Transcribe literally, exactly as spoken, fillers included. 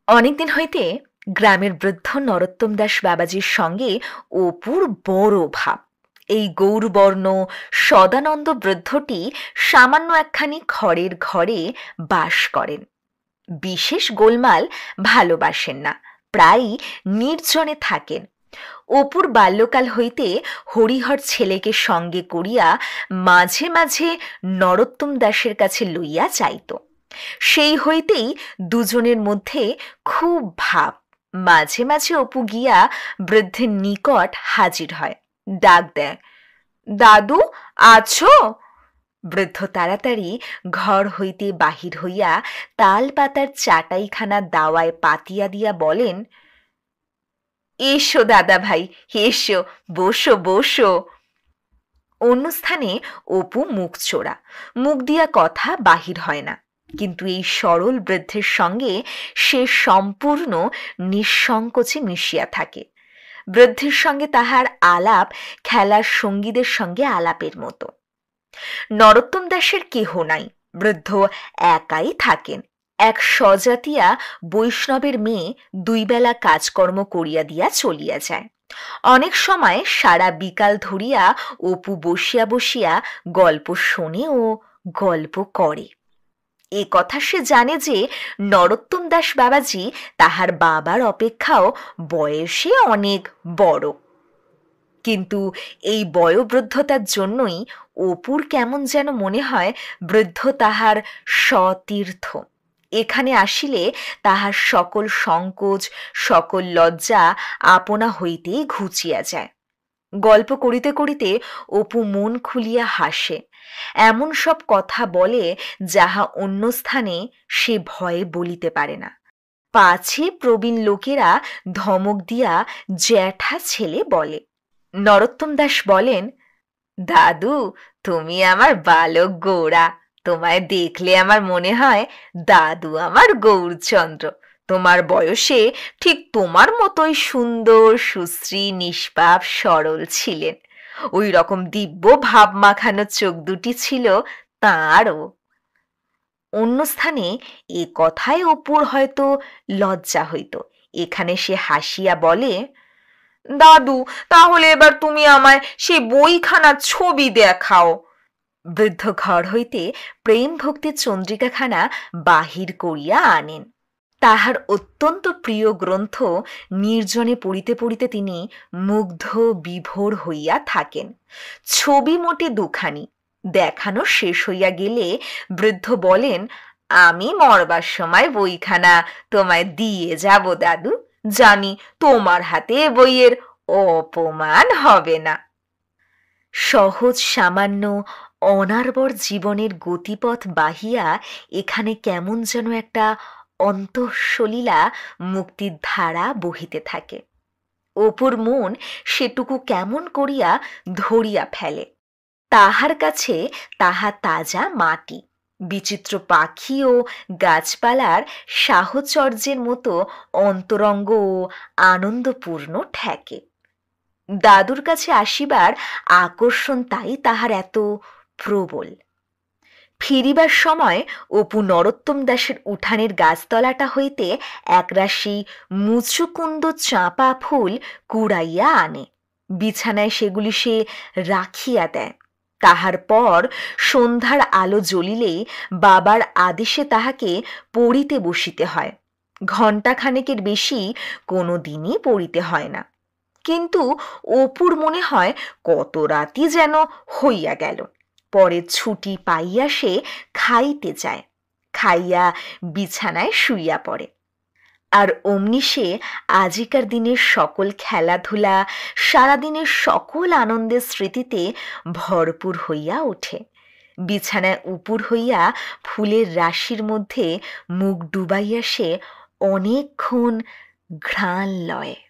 অনেকদিন হইতে গ্রামের বৃদ্ধ নরোত্তম দাস বাবাজির সঙ্গে অপুর বড় ভাব। এই গৌরবর্ণ সদানন্দ বৃদ্ধটি সামান্য একখানি খড়ের ঘরে বাস করেন। বিশেষ গোলমাল ভালোবাসেন না, প্রায়ই নির্জনে থাকেন। অপুর বাল্যকাল হইতে হরিহর ছেলেকে সঙ্গে করিয়া মাঝে মাঝে নরোত্তম দাসের কাছে লইয়া যাইত। সেই হইতেই দুজনের মধ্যে খুব ভাব। মাঝে মাঝে অপু গিয়া বৃদ্ধের নিকট হাজির হয়, ডাক দেয়, দাদু আছো? বৃদ্ধ তাড়াতাড়ি ঘর হইতে বাহির হইয়া তাল পাতার চাটাইখানা দাওয়ায় পাতিয়া দিয়া বলেন, এসো দাদা ভাই, এসো, বসো বসো। অন্য স্থানে অপু মুখ চোরা, মুখ দিয়া কথা বাহির হয় না, কিন্তু এই সরল বৃদ্ধের সঙ্গে সে সম্পূর্ণ নিঃসংকোচে মিশিয়া থাকে। বৃদ্ধের সঙ্গে তাহার আলাপ খেলার সঙ্গীদের সঙ্গে আলাপের মতো। নরোত্তম দাসের কেহ নাই, বৃদ্ধ একাই থাকেন। এক স্বজাতিয়া বৈষ্ণবের মেয়ে দুই বেলা কাজকর্ম করিয়া দিয়া চলিয়া যায়। অনেক সময় সারা বিকাল ধরিয়া অপু বসিয়া বসিয়া গল্প শোনে ও গল্প করে। এ কথা সে জানে যে নরোত্তম দাস বাবাজি তাহার বাবার অপেক্ষাও বয়সে অনেক বড়, কিন্তু এই বয়োবৃদ্ধতার জন্যই অপুর কেমন যেন মনে হয় বৃদ্ধ তাহার সতীর্থ। এখানে আসিলে তাহার সকল সংকোচ, সকল লজ্জা আপনা হইতেই ঘুচিয়া যায়। গল্প করিতে করিতে অপু মন খুলিয়া হাসে, এমন সব কথা বলে যাহা অন্য স্থানে সে ভয়ে বলিতে পারে না। পাছে প্রবীণ লোকেরা ধমক দিয়া জ্যাঠা ছেলে বলে। নরোত্তম দাস বলেন, দাদু তুমি আমার বালক গৌরা, তোমায় দেখলে আমার মনে হয় দাদু আমার গৌরচন্দ্র। তোমার বয়সে ঠিক তোমার মতোই সুন্দর, সুশ্রী, নিষ্পাপ, সরল ছিলেন। ওই রকম দিব্য ভাব মাখানো চোখ দুটি ছিল তাঁরও। অন্য স্থানে এ কথায় অপুর হয়তো লজ্জা হইত, এখানে সে হাসিয়া বলে, দাদু তাহলে এবার তুমি আমায় সেই বইখানার ছবি দেখাও। বৃদ্ধ ঘর হইতে প্রেম ভক্তি চন্দ্রিকাখানা বাহির করিয়া আনেন। তাহার অত্যন্ত প্রিয় গ্রন্থ নির্জনে পড়িতে পড়িতে তিনি মুগ্ধ বিভোর হইয়া থাকেন। ছবি মোটে দুখানি, দেখানো শেষ হইয়া গেলে বৃদ্ধ বলেন, আমি মরবার সময় বইখানা তোমায় দিয়ে যাব দাদু, জানি তোমার হাতে বইয়ের অপমান হবে না। সহজ সামান্য অনার্বর জীবনের গতিপথ বাহিয়া এখানে কেমন যেন একটা অন্তঃসলীলা মুক্তির ধারা বহিতে থাকে। অপুর মন সেটুকু কেমন করিয়া ধরিয়া ফেলে। তাহার কাছে তাহা তাজা মাটি, বিচিত্র পাখি ও গাছপালার সাহচর্যের মতো অন্তরঙ্গ ও আনন্দপূর্ণ ঠেকে। দাদুর কাছে আসিবার আকর্ষণ তাই তাহার এত প্রবল। ফিরিবার সময় অপু নরোত্তম দাসের উঠানের গাছতলাটা হইতে একরাশি মুচুকুন্দ চাঁপা ফুল কুড়াইয়া আনে। বিছানায় সেগুলি সে রাখিয়া দেয়। তাহার পর সন্ধ্যার আলো জ্বলিলেই বাবার আদেশে তাহাকে পড়িতে বসিতে হয়। ঘণ্টাখানেকের বেশি কোনো দিনই পড়িতে হয় না, কিন্তু অপুর মনে হয় কত রাতি যেন হইয়া গেল। পরে ছুটি পাইয়া সে খাইতে যায়, খাইয়া বিছানায় শুইয়া পড়ে। আর অমনি সে আজিকার দিনের সকল খেলাধুলা, সারাদিনের সকল আনন্দের স্মৃতিতে ভরপুর হইয়া ওঠে। বিছানায় উপুর হইয়া ফুলের রাশির মধ্যে মুখ ডুবাইয়া সে অনেকক্ষণ ঘ্রাণ লয়।